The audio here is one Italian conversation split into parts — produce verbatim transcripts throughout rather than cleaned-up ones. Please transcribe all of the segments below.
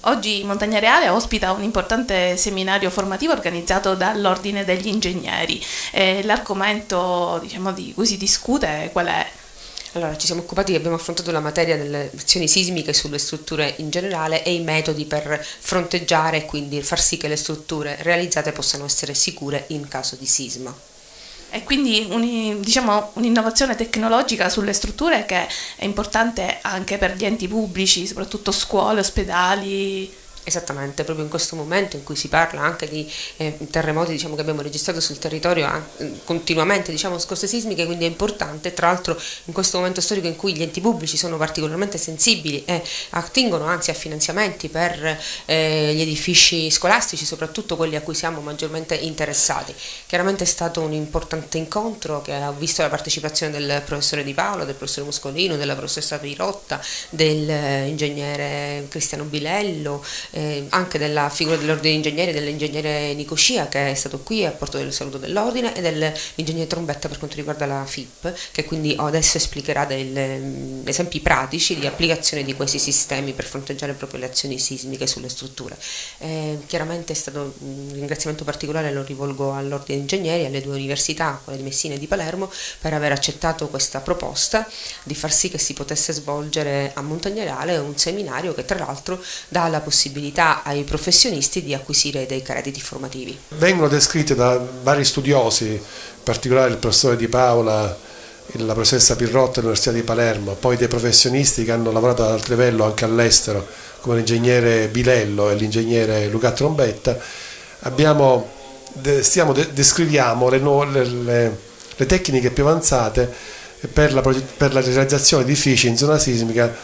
Oggi Montagna Reale ospita un importante seminario formativo organizzato dall'Ordine degli Ingegneri. Eh, l'argomento, diciamo, di cui si discute qual è? Allora, ci siamo occupati, abbiamo affrontato la materia delle azioni sismiche sulle strutture in generale e i metodi per fronteggiare e quindi far sì che le strutture realizzate possano essere sicure in caso di sisma. E quindi un, diciamo, un'innovazione tecnologica sulle strutture che è importante anche per gli enti pubblici, soprattutto scuole, ospedali. Esattamente, proprio in questo momento in cui si parla anche di eh, terremoti, diciamo, che abbiamo registrato sul territorio eh, continuamente, diciamo, scosse sismiche, quindi è importante, tra l'altro in questo momento storico in cui gli enti pubblici sono particolarmente sensibili e attingono anzi a finanziamenti per eh, gli edifici scolastici, soprattutto quelli a cui siamo maggiormente interessati. Chiaramente è stato un importante incontro che ha visto la partecipazione del professore Di Paolo, del professore Muscolino, della professoressa Pirotta, dell'ingegnere Cristiano Bilello, Eh, anche della figura dell'ordine degli ingegneri, dell'ingegnere Nico Scia, che è stato qui a porto del saluto dell'ordine, e dell'ingegnere Trombetta per quanto riguarda la F I P, che quindi adesso esplicherà degli um, esempi pratici di applicazione di questi sistemi per fronteggiare proprio le azioni sismiche sulle strutture. Eh, chiaramente è stato un ringraziamento particolare, lo rivolgo all'ordine degli ingegneri, alle due università, quella di Messina e di Palermo, per aver accettato questa proposta di far sì che si potesse svolgere a Montagna Reale un seminario che tra l'altro dà la possibilità ai professionisti di acquisire dei crediti formativi. Vengono descritte da vari studiosi, in particolare il professore Di Paola, la professoressa Pirrotta dell'Università di Palermo, poi dei professionisti che hanno lavorato ad alto livello anche all'estero, come l'ingegnere Bilello e l'ingegnere Luca Trombetta. Abbiamo, stiamo, descriviamo le, le, le, le tecniche più avanzate per la, per la realizzazione di edifici in zona sismica,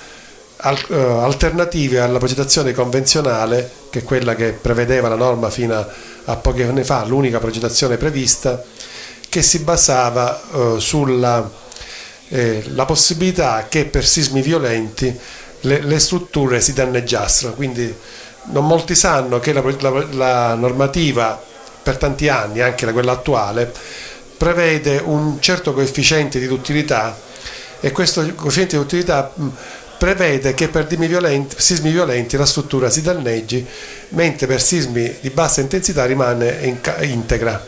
alternative alla progettazione convenzionale, che è quella che prevedeva la norma fino a, a pochi anni fa, l'unica progettazione prevista, che si basava eh, sulla eh, la possibilità che per sismi violenti le, le strutture si danneggiassero. Quindi non molti sanno che la, la, la normativa per tanti anni, anche quella attuale, prevede un certo coefficiente di duttilità, e questo coefficiente di duttilità prevede che per violenti, sismi violenti la struttura si danneggi, mentre per sismi di bassa intensità rimane in, integra.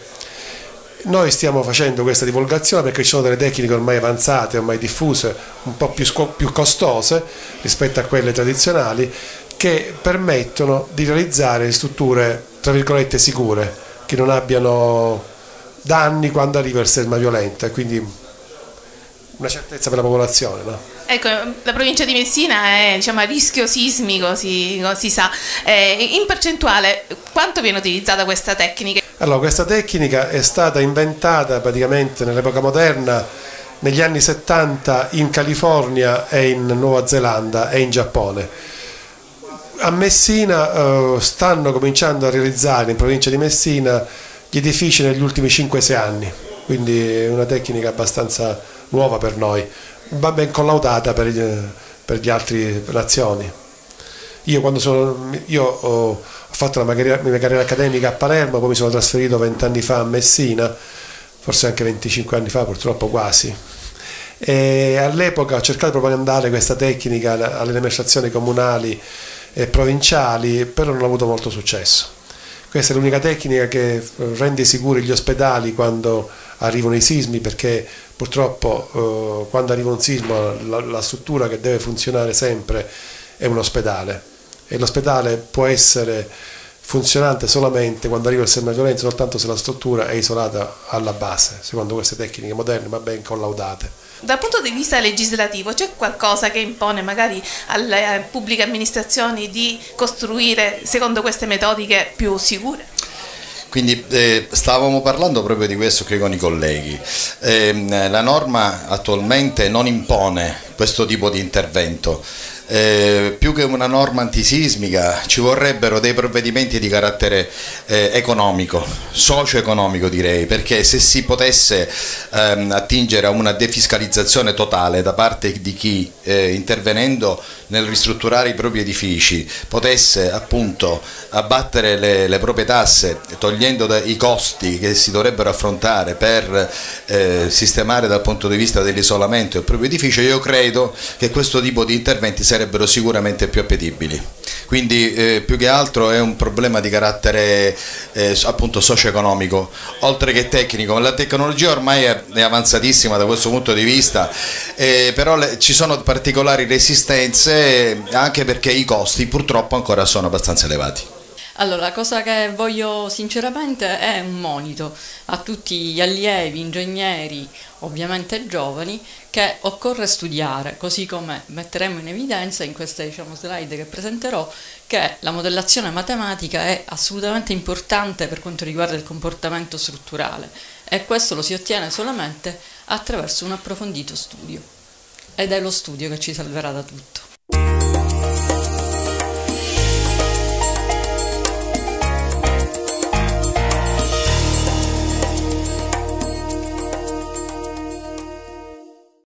Noi stiamo facendo questa divulgazione perché ci sono delle tecniche ormai avanzate, ormai diffuse, un po' più, più costose rispetto a quelle tradizionali, che permettono di realizzare strutture tra virgolette sicure, che non abbiano danni quando arriva il sisma violento, quindi una certezza per la popolazione, no? Ecco, la provincia di Messina è, diciamo, a rischio sismico, si, si sa. Eh, in percentuale, quanto viene utilizzata questa tecnica? Allora, questa tecnica è stata inventata praticamente nell'epoca moderna, negli anni settanta in California e in Nuova Zelanda e in Giappone. A Messina eh, stanno cominciando a realizzare, in provincia di Messina, gli edifici negli ultimi cinque sei anni, quindi è una tecnica abbastanza nuova per noi, va ben collaudata per gli, per gli altri nazioni. Io, quando sono, io ho, ho fatto la mia carriera, la mia carriera accademica a Palermo, poi mi sono trasferito vent'anni fa a Messina, forse anche venticinque anni fa, purtroppo quasi, e all'epoca ho cercato di propagandare questa tecnica alle amministrazioni comunali e provinciali, però non ho avuto molto successo. Questa è l'unica tecnica che rende sicuri gli ospedali quando arrivano i sismi, perché purtroppo eh, quando arriva un sisma la, la struttura che deve funzionare sempre è un ospedale, e l'ospedale può essere funzionante solamente quando arriva il sisma violento, soltanto se la struttura è isolata alla base, secondo queste tecniche moderne ma ben collaudate. Dal punto di vista legislativo c'è qualcosa che impone magari alle pubbliche amministrazioni di costruire secondo queste metodiche più sicure? Quindi eh, stavamo parlando proprio di questo qui con i colleghi. Eh, la norma attualmente non impone questo tipo di intervento. Eh, più che una norma antisismica ci vorrebbero dei provvedimenti di carattere eh, economico, socio-economico direi, perché se si potesse ehm, attingere a una defiscalizzazione totale da parte di chi eh, intervenendo nel ristrutturare i propri edifici potesse appunto abbattere le, le proprie tasse, togliendo i costi che si dovrebbero affrontare per eh, sistemare dal punto di vista dell'isolamento il proprio edificio, io credo che questo tipo di interventi sarebbero sicuramente più appetibili. Quindi eh, più che altro è un problema di carattere eh, appunto socio-economico, oltre che tecnico. La tecnologia ormai è, è avanzatissima da questo punto di vista, eh, però le, ci sono particolari resistenze anche perché i costi purtroppo ancora sono abbastanza elevati. Allora, la cosa che voglio sinceramente è un monito a tutti gli allievi, ingegneri, ovviamente giovani, che occorre studiare, così come metteremo in evidenza in queste, diciamo, slide che presenterò, che la modellazione matematica è assolutamente importante per quanto riguarda il comportamento strutturale, e questo lo si ottiene solamente attraverso un approfondito studio, ed è lo studio che ci salverà da tutto.